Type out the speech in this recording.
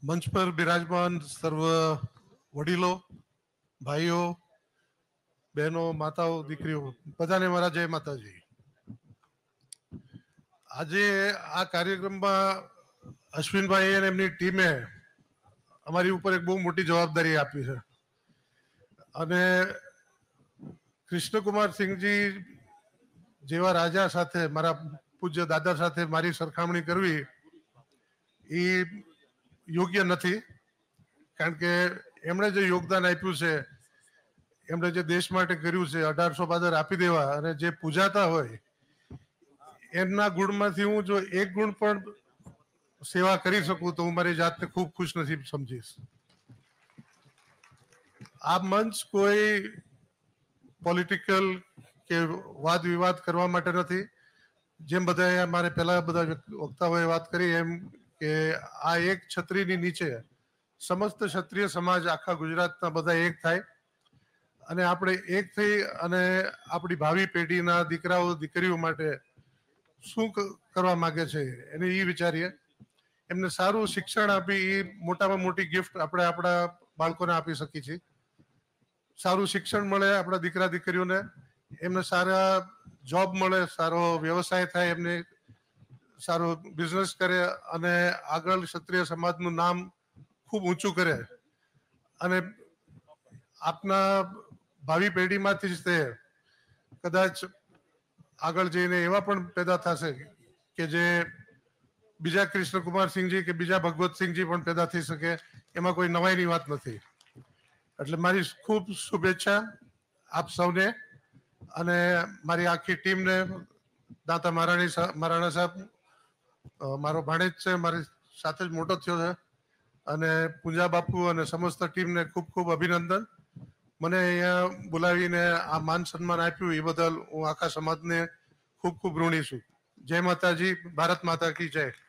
મંચ પર બિરાજમાન સર્વ વડીલો, ભાઈઓ, બહેનો, માતાઓ, દીકરીઓ, બધાને મારા જય માતાજી. આજે આ કાર્યક્રમમાં અશ્વિનભાઈ અને એમની ટીમે અમારી ઉપર એક બહુ મોટી જવાબદારી આપી છે અને કૃષ્ણકુમાર સિંહજી જેવા રાજા સાથે, મારા પૂજ્ય દાદા સાથે મારી સરખામણી કરવી એ યોગ્ય નથી. કારણ કે એમણે જે યોગદાન આપ્યું છે, એમણે જે દેશ માટે કર્યું છે, 1800 પાદર આપી દેવા અને જે પૂજાતા હોય એમના ગુણમાંથી હું જો એક ગુણ પણ સેવા કરી શકું તો હું મારી જાતને ખૂબ ખુશનસીબ સમજીશ. આ મંચ કોઈ પોલિટિકલ કે વાદ વિવાદ કરવા માટે નથી. જેમ બધાએ મારે પહેલા બધા વક્તાઓએ વાત કરી એમ કે આ એક છત્રીની નીચે સમસ્ત ક્ષત્રિય સમાજ આખા ગુજરાતના બધા એક થાય અને આપણે એક થઈ અને આપણી ભાવિ પેઢીના દીકરાઓ દીકરીઓ માટે શું કરવા માંગે છે એને એ વિચારીએ. એમને સારું શિક્ષણ આપી એ મોટામાં મોટી ગિફ્ટ આપણે આપણા બાળકોને આપી શકીએ છીએ. સારું શિક્ષણ મળે આપણા દીકરા દીકરીઓને, એમને સારા જોબ મળે, સારો વ્યવસાય થાય, એમને સારો બિઝનેસ કરે અને આગળ ક્ષત્રિય સમાજનું નામ ખૂબ ઊંચું કરે અને આપના ભાવિ પેઢીમાંથી જ તે કદાચ આગળ જઈને એવા પણ પેદા થશે કે જે બીજા કૃષ્ણકુમાર સિંહજી કે બીજા ભગવતસિંહજી પણ પેદા થઈ શકે. એમાં કોઈ નવાઈની વાત નથી. એટલે મારી ખૂબ શુભેચ્છા આપ સૌને અને મારી આખી ટીમને. દાતા મહારાણા સાહેબ મારો ભાણેજ છે, મારી સાથે જ મોટો થયો છે અને પૂંજા બાપુ અને સમસ્ત ટીમને ખૂબ ખૂબ અભિનંદન. મને અહીંયા બોલાવીને આ માન સન્માન આપ્યું એ બદલ હું આખા સમાજને ખૂબ ખૂબ ઋણી છું. જય માતાજી, ભારત માતા કી જય.